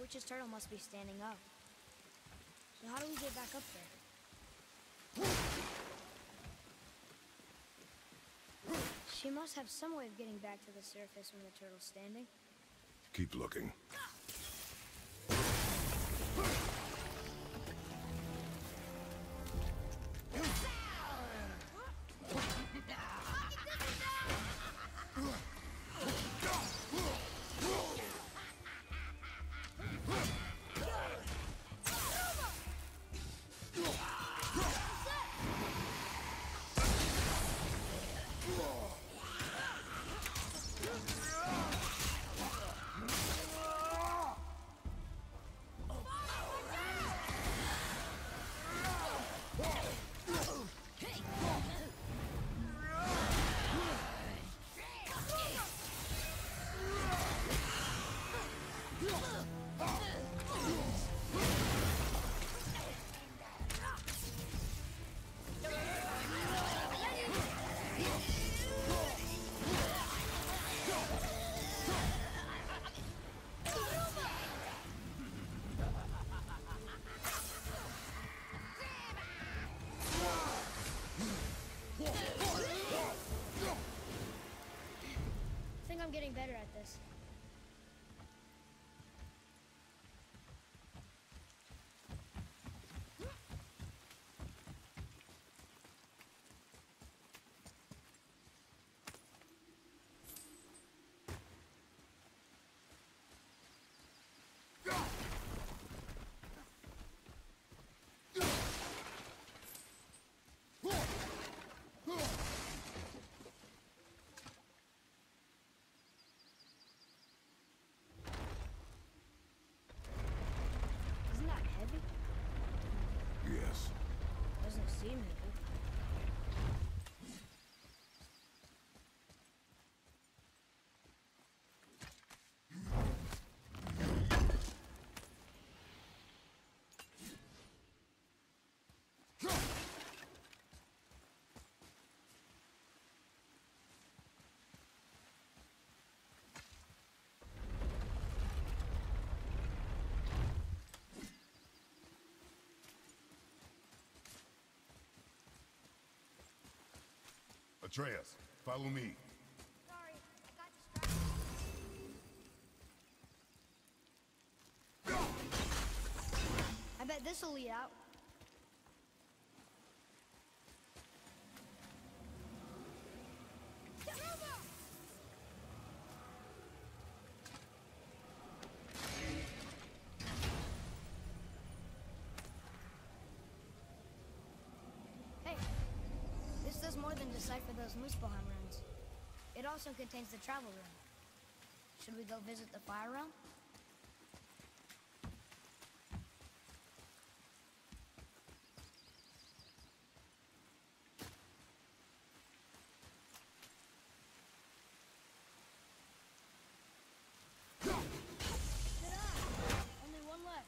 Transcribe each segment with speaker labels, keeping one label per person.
Speaker 1: witch's turtle must be standing up. So how do we get back up there? She must have some way of getting back to the surface when the turtle's standing.
Speaker 2: Keep looking.
Speaker 1: I think I'm getting better at this. Isn't that heavy?
Speaker 2: Yes.
Speaker 1: Doesn't seem heavy.
Speaker 2: Atreus, follow me.
Speaker 1: Sorry, I got distracted. I bet this'll lead out. Hey, this does more than decipher those Muspelheim runes. It also contains the travel rune. Should we go visit the Fire Realm? Ta-da! Only one left.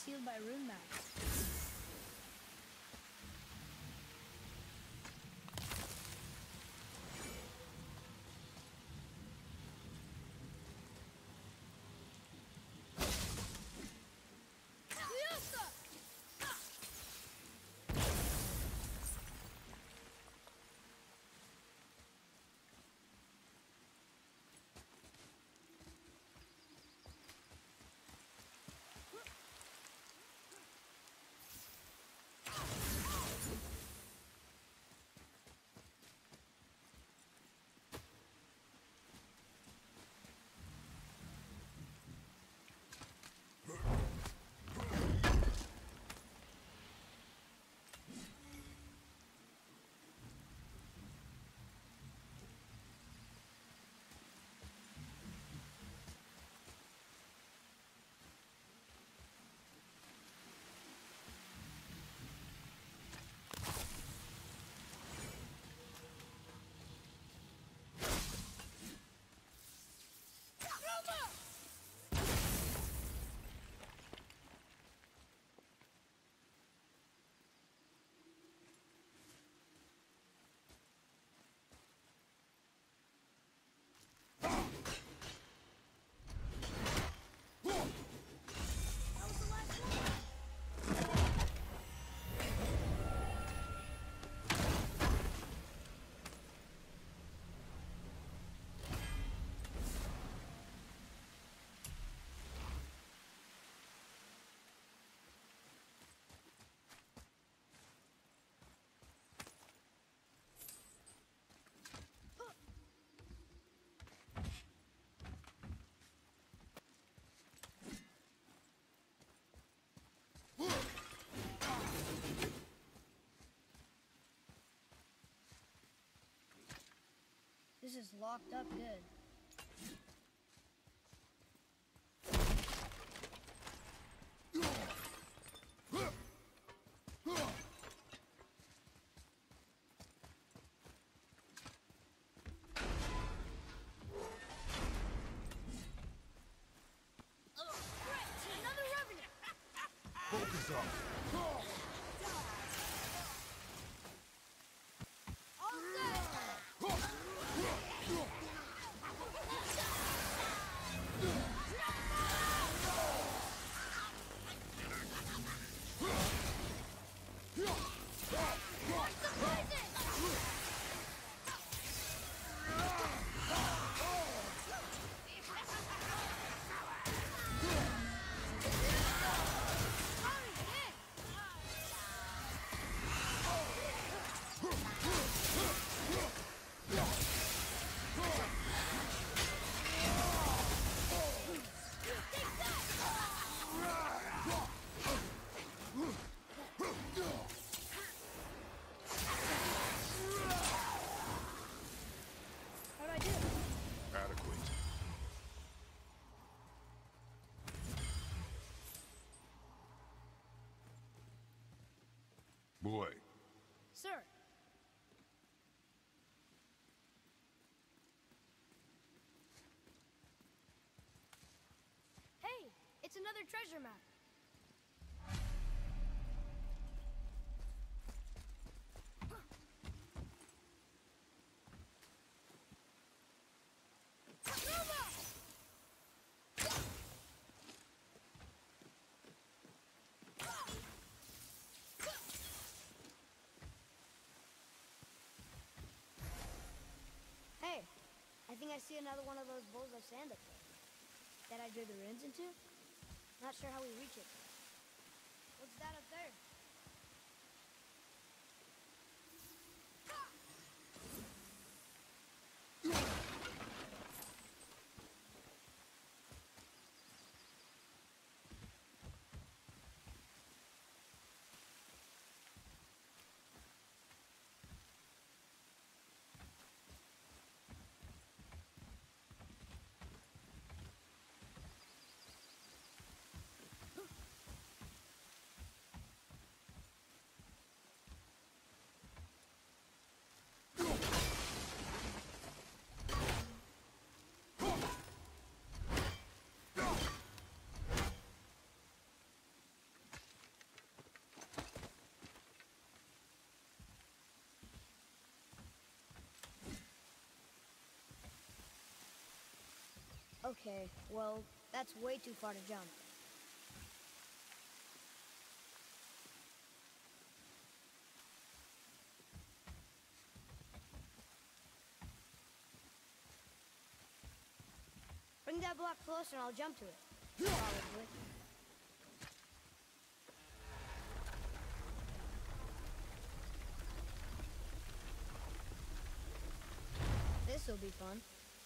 Speaker 1: sealed by rune maps. This is locked up good.
Speaker 2: Focus up.
Speaker 1: How'd I do?
Speaker 2: Adequate. Boy,
Speaker 1: Sir. Hey, it's another treasure map. Hey, I think I see another one of those bowls of sand up there. That I drew the runes into? Not sure how we reach it. What's that up there? Okay, well, that's way too far to jump. Bring that block closer and I'll jump to it. Probably. This'll be fun.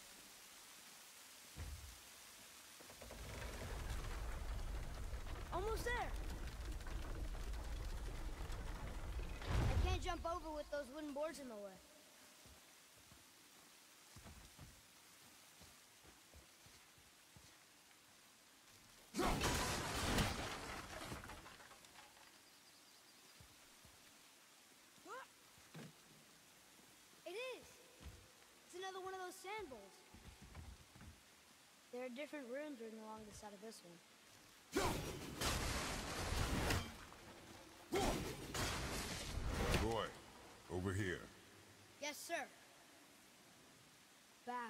Speaker 1: Almost there! I can't jump over with those wooden boards in the way. It is! It's another one of those sand bowls. There are different rooms running along the side of this one.
Speaker 2: Boy, over here.
Speaker 1: Yes, sir. Bow.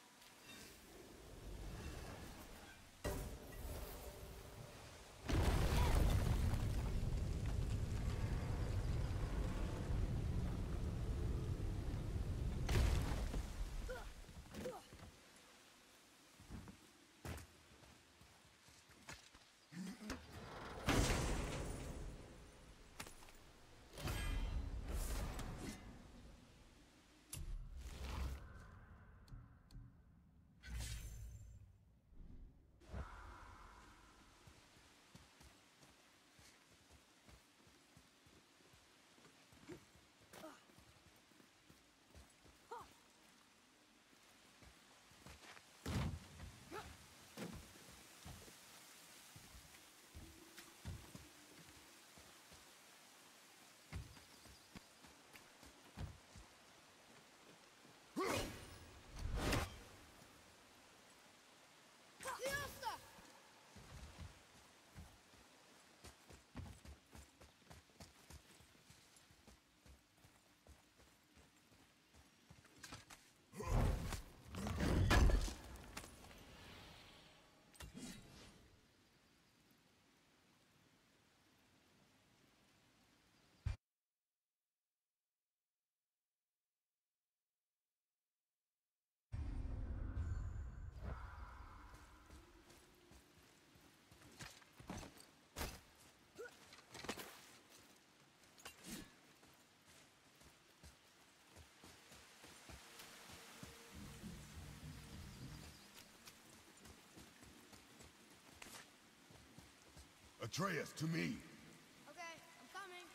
Speaker 2: Atreus, to me.
Speaker 1: Okay, I'm coming.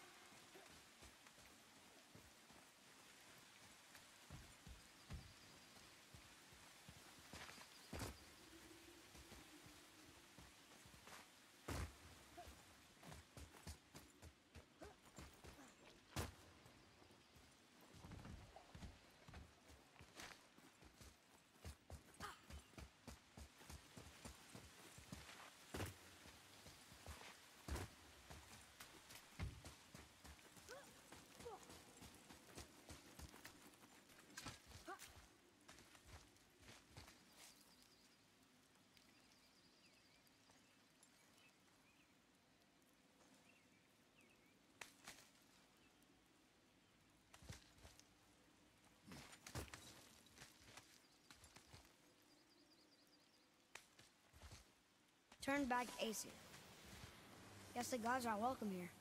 Speaker 1: Turn back Aesir. Guess the gods aren't welcome here.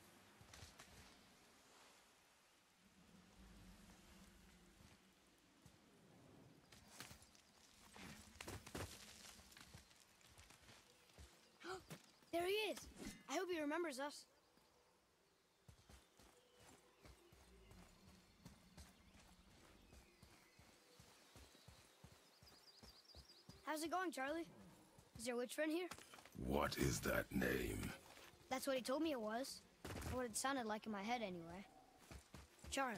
Speaker 1: There he is! I hope he remembers us. How's it going, Charlie? Is your witch friend here?
Speaker 2: What is that name?
Speaker 1: That's what he told me it was. Or what it sounded like in my head, anyway. Charlie.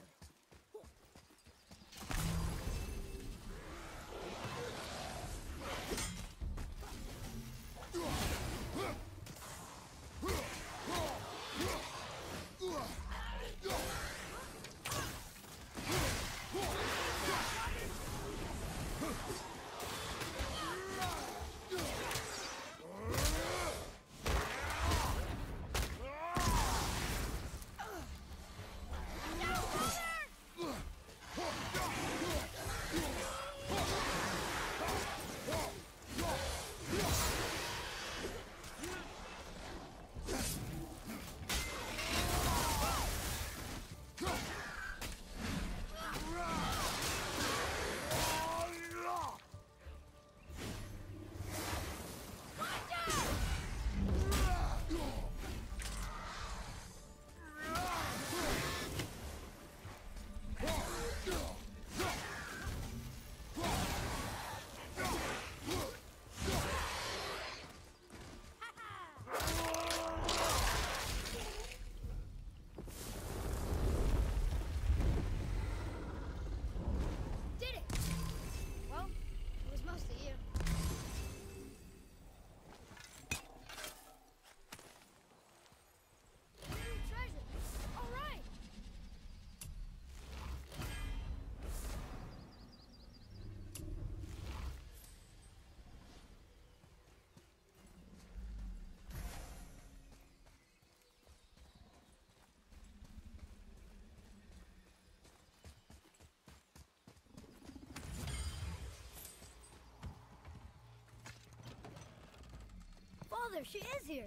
Speaker 1: Mother, she is here.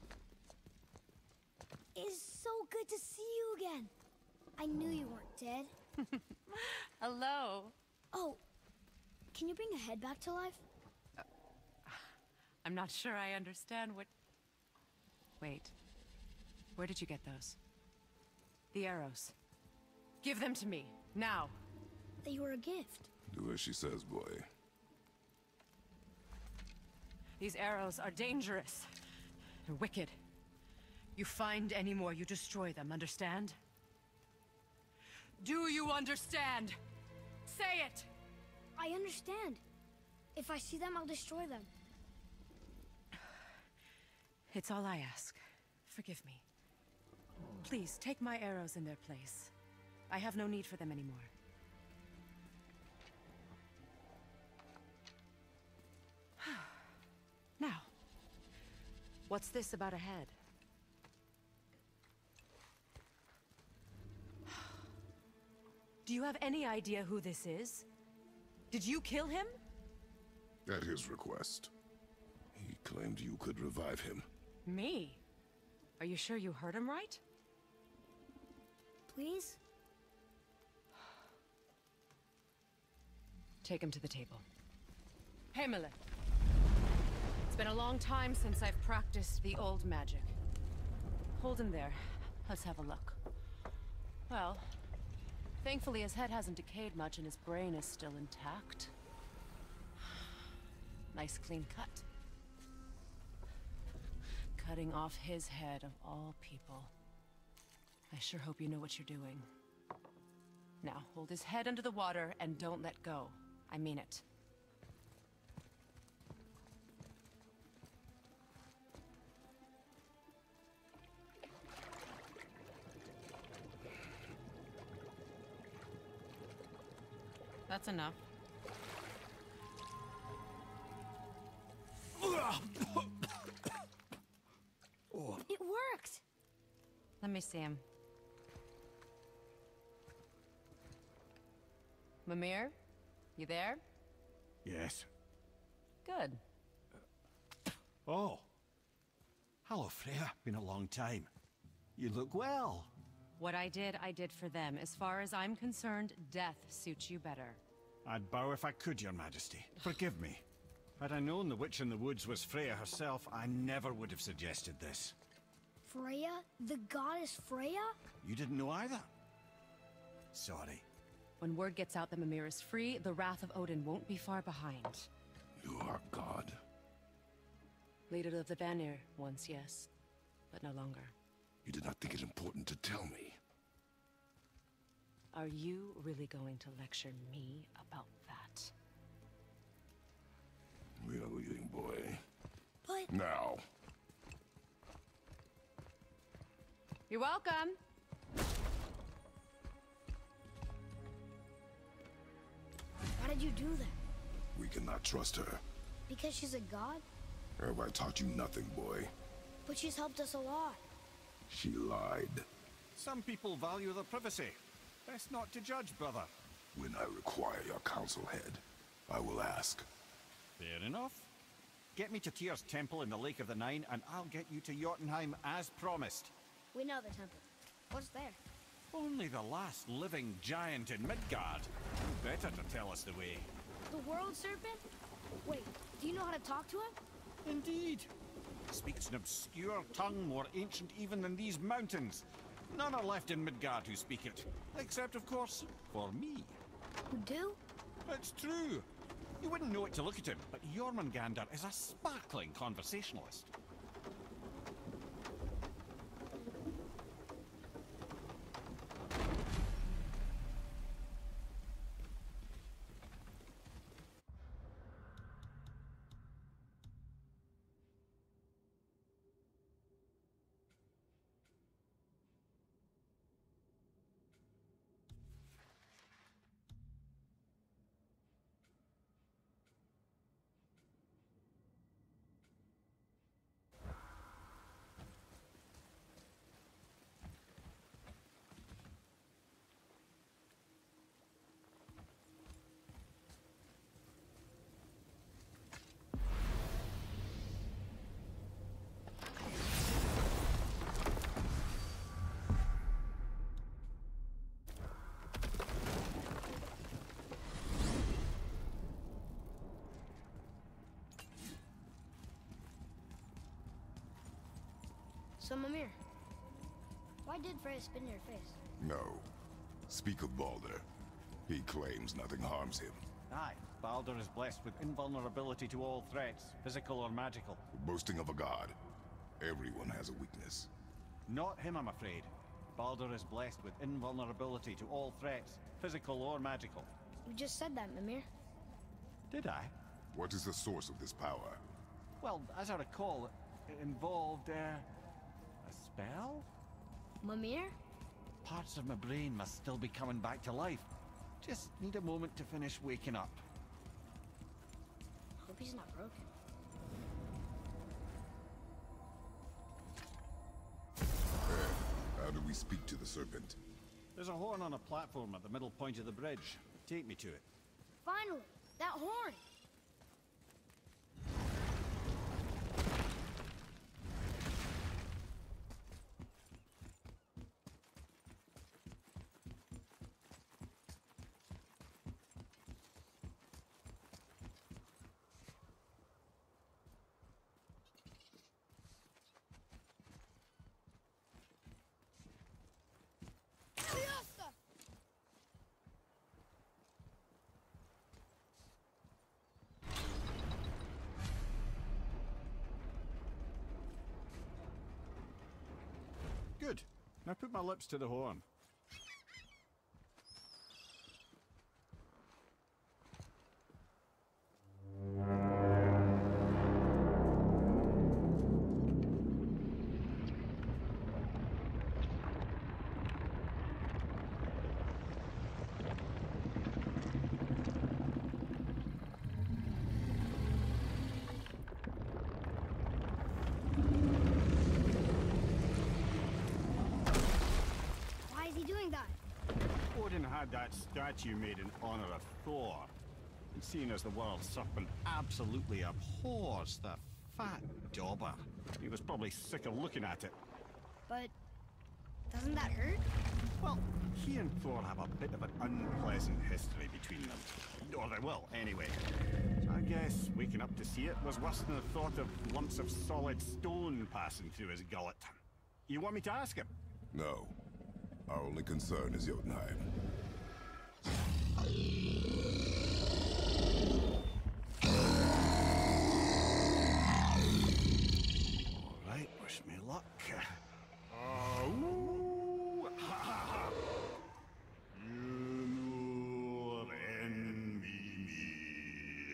Speaker 1: It's so good to see you again. I knew you weren't dead.
Speaker 3: Hello.
Speaker 1: Oh, can you bring a head back to life?
Speaker 3: I'm not sure I understand what... Wait. Where did you get those? The arrows. Give them to me, now.
Speaker 1: They were a gift.
Speaker 2: Do as she says, boy.
Speaker 3: These arrows are dangerous. They're wicked. You find any more, you destroy them, understand? Do you understand? Say it!
Speaker 1: I understand. If I see them, I'll destroy them.
Speaker 3: It's all I ask. Forgive me. Please, take my arrows in their place. I have no need for them anymore. Now, what's this about a head? Do you have any idea who this is? Did you kill him?
Speaker 2: At his request. He claimed you could revive him.
Speaker 3: Me? Are you sure you heard him right?
Speaker 1: Please?
Speaker 3: Take him to the table. Hamlet. It's been a long time since I've practiced the old magic. Hold him there. Let's have a look. Well, thankfully his head hasn't decayed much and his brain is still intact. Nice clean cut. Cutting off his head of all people. I sure hope you know what you're doing. Now, hold his head under the water and don't let go. I mean it. That's enough.
Speaker 1: It worked!
Speaker 3: Let me see him. Mimir? You there?
Speaker 4: Yes.
Speaker 3: Good.
Speaker 4: Oh. Hello, Freya. Been a long time. You look well.
Speaker 3: What I did for them. As far as I'm concerned, death suits you better.
Speaker 4: I'd bow if I could, Your Majesty. Forgive me. Had I known the witch in the woods was Freya herself, I never would have suggested this.
Speaker 1: Freya? The goddess Freya?
Speaker 4: You didn't know either? Sorry.
Speaker 3: When word gets out that Mimir is free, the wrath of Odin won't be far behind.
Speaker 2: You are God.
Speaker 3: Leader of the Vanir, once yes, but no longer.
Speaker 2: You did not think it important to tell me.
Speaker 3: Are you really going to lecture me about that?
Speaker 2: We are leaving, boy.
Speaker 1: But...
Speaker 2: Now.
Speaker 3: You're welcome.
Speaker 1: Why did you do that?
Speaker 2: We cannot trust her.
Speaker 1: Because she's a god?
Speaker 2: Have I taught you nothing, boy?
Speaker 1: But she's helped us a lot.
Speaker 2: She lied.
Speaker 4: Some people value their privacy. Best not to judge, brother.
Speaker 2: When I require your council head, I will ask.
Speaker 4: Fair enough. Get me to Tyr's temple in the Lake of the Nine, and I'll get you to Jotunheim as promised.
Speaker 1: We know the temple. What's there?
Speaker 4: Only the last living giant in Midgard. Who better to tell us the way?
Speaker 1: The world serpent? Wait, do you know how to talk to him?
Speaker 4: Indeed. Speaks an obscure tongue more ancient even than these mountains. None are left in Midgard who speak it. Except, of course, for me.
Speaker 1: You do?
Speaker 4: It's true. You wouldn't know it to look at him, but Jormungandr is a sparkling conversationalist.
Speaker 1: So, Mimir, why did Freya spit in your face?
Speaker 2: No. Speak of Baldur. He claims nothing harms him.
Speaker 4: Aye, Baldur is blessed with invulnerability to all threats, physical or magical.
Speaker 2: Boasting of a god. Everyone has a weakness.
Speaker 4: Not him, I'm afraid. Baldur is blessed with invulnerability to all threats, physical or magical.
Speaker 1: You just said that, Mimir.
Speaker 4: Did I?
Speaker 2: What is the source of this power?
Speaker 4: Well, as I recall, it involved, a spell?
Speaker 1: Mimir?
Speaker 4: Parts of my brain must still be coming back to life. Just need a moment to finish waking up.
Speaker 1: Hope he's not broken.
Speaker 2: How do we speak to the serpent?
Speaker 4: There's a horn on a platform at the middle point of the bridge. Take me to it.
Speaker 1: Finally! That horn!
Speaker 4: Good. Now put my lips to the horn.
Speaker 1: Why is he doing that?
Speaker 4: Odin had that statue made in honor of Thor. And seeing as the world serpent absolutely abhors the fat dauber, he was probably sick of looking at it.
Speaker 1: But doesn't that hurt?
Speaker 4: Well, he and Thor have a bit of an unpleasant history between them. Or they will, anyway. So I guess waking up to see it was worse than the thought of lumps of solid stone passing through his gullet. You want me to ask him?
Speaker 2: No. Our only concern is Jotunheim.
Speaker 4: Alright, wish me luck. Ooh, ha, ha, ha. You envy me.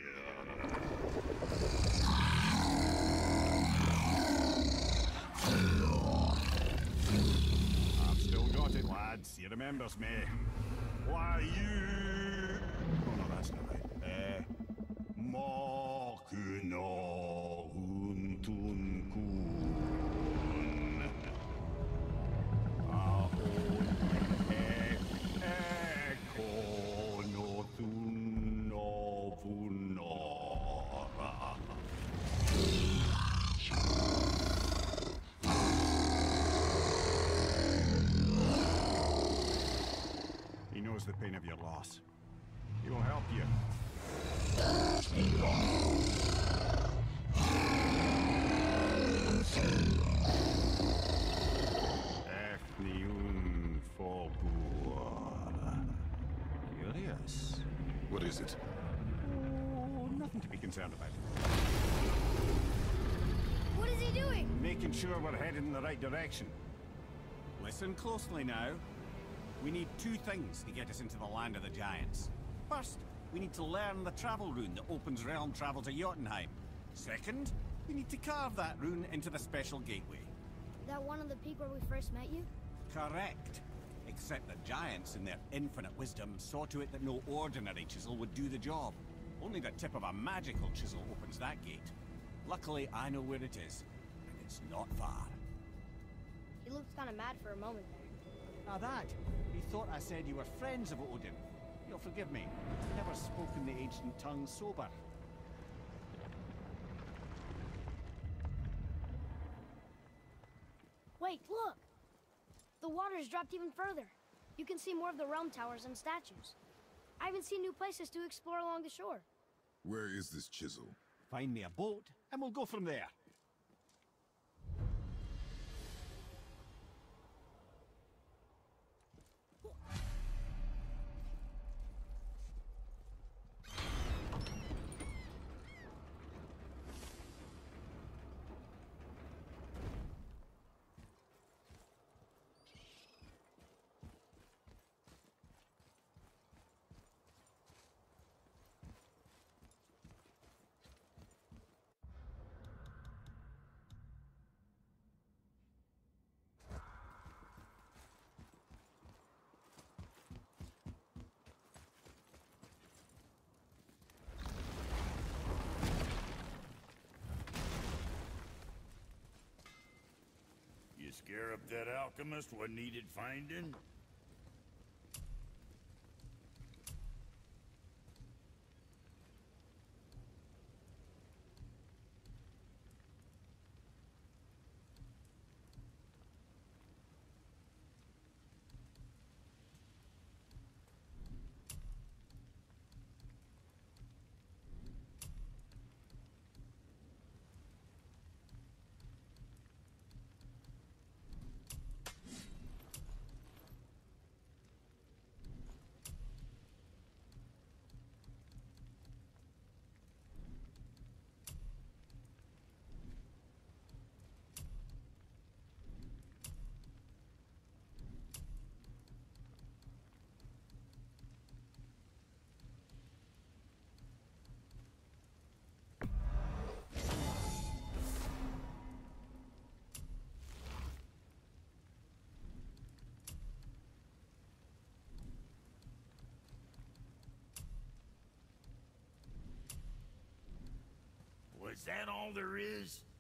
Speaker 4: I've still got it, lads. He remembers me. Why you... Oh no, that's not right. Mokuno Huntun Kun. Eko no Thun no Vunora. He knows the pain of your loss. He will help you. Efniun Fogur. Curious.
Speaker 2: What is it?
Speaker 4: Oh, nothing to be concerned about.
Speaker 1: What is he doing?
Speaker 4: Making sure we're headed in the right direction. Listen closely now. We need two things to get us into the land of the giants. First, we need to learn the travel rune that opens realm travel to Jotunheim. Second, we need to carve that rune into the special gateway.
Speaker 1: That one on the peak where we first met you?
Speaker 4: Correct. Except the giants, in their infinite wisdom, saw to it that no ordinary chisel would do the job. Only the tip of a magical chisel opens that gate. Luckily, I know where it is, and it's not far.
Speaker 1: He looked kind of mad for a moment there.
Speaker 4: Now that, he thought I said you were friends of Odin. You'll forgive me. I've never spoken the ancient tongue sober.
Speaker 1: Wait, look! The water's dropped even further. You can see more of the realm towers and statues. I even see new places to explore along the shore.
Speaker 2: Where is this chisel?
Speaker 4: Find me a boat, and we'll go from there.
Speaker 5: Scarab that alchemist what needed finding? Is that all there is?